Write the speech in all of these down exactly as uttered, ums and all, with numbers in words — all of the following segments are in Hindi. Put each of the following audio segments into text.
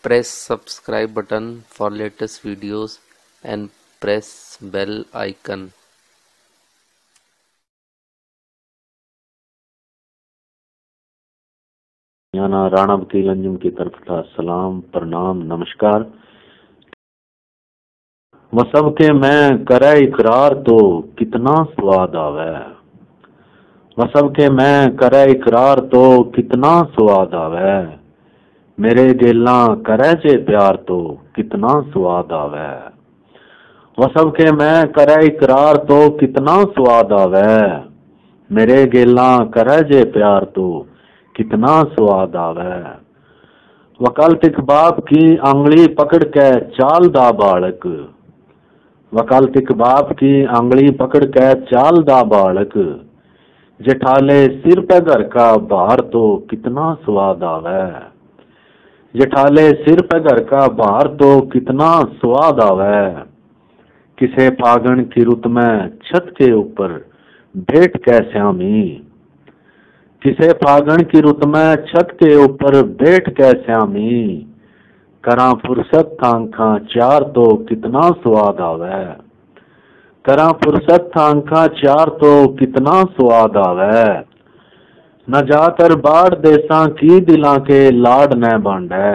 Press subscribe button for latest videos and press bell icon. याना राणा वकील अंजुम की तरफ था सलाम प्रणाम नमस्कार। वह सबके मैं करे इकरार तो कितना स्वाद आवे, वह सबके मैं करे इकरार तो कितना स्वाद आवे, मेरे गेला करे जे प्यार तो कितना स्वाद आवे। वह सबके मैं करे इकरार तो कितना स्वाद आवे, मेरे गेला करे जे प्यार तो कितना स्वाद आवे। वकालतिक बाप की आंगली पकड़ के चाल दा बालक, वकालतिक बाप की आंगली पकड़ के चाल दा बालक, जेठाले सिर पे घर का भार तो कितना स्वाद आवे, जेठाले सिर पे घर का भार तो कितना स्वाद आवे। किसे फागण की रुत में छत के ऊपर बैठ के श्यामी, किसे फागण की रुत में छत के ऊपर बैठ के श्यामी, करा फुर्सत आंखा चार तो कितना स्वाद आवे, करा फुर्सत आंखा चार तो कितना स्वाद आवे। न जाकर बाढ़ देसा की दिला के लाड न बांडे,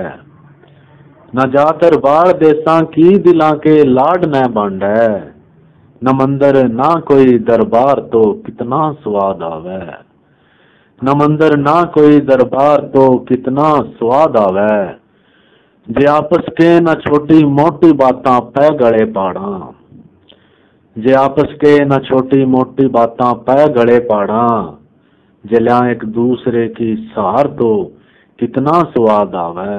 न जाकर बाढ़ देसा की दिला के लाड न बांडे, न मंदिर ना कोई दरबार तो कितना स्वाद आवे, न मंदिर ना कोई दरबार तो कितना स्वाद आवे। जे आपस के न छोटी मोटी बातां पै गले पाड़ा, जे आपस के न छोटी मोटी बातां पै गले पाड़ा, जल्या एक दूसरे की सहार तो कितना स्वाद आवे,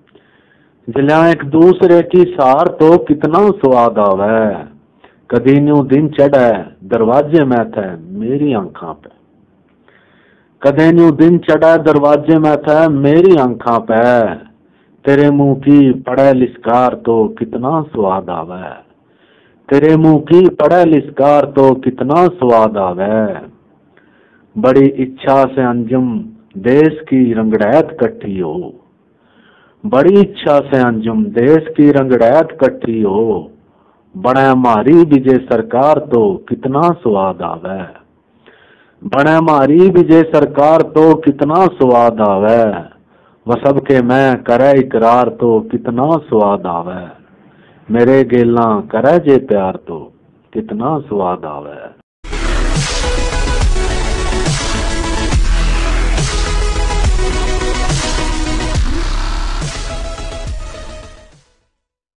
जल्या एक दूसरे की सहार तो कितना स्वाद आवे। कदी न्यू दिन चढ़े दरवाजे में थे मेरी आंखा पे, कदे न्यू दिन चढ़ा दरवाजे में था मेरी आंखा पे, तेरे मुंह की पड़े लिस्कार तो कितना स्वाद आवे, तेरे मुंह की पड़े लिस्कार तो कितना स्वाद आवे। बड़ी इच्छा से अंजुम देश की रंगड़ैत कट्ठी हो, बड़ी इच्छा से अंजुम देश की रंगड़ैत कट्ठी हो, बड़े हमारी विजय सरकार तो कितना स्वाद आवे, बने हमारी विजय सरकार तो कितना स्वाद आवे। वह सबके मैं करे इकरार तो कितना स्वाद आवे, मेरे गेला करे जे प्यार तो कितना स्वाद आवे।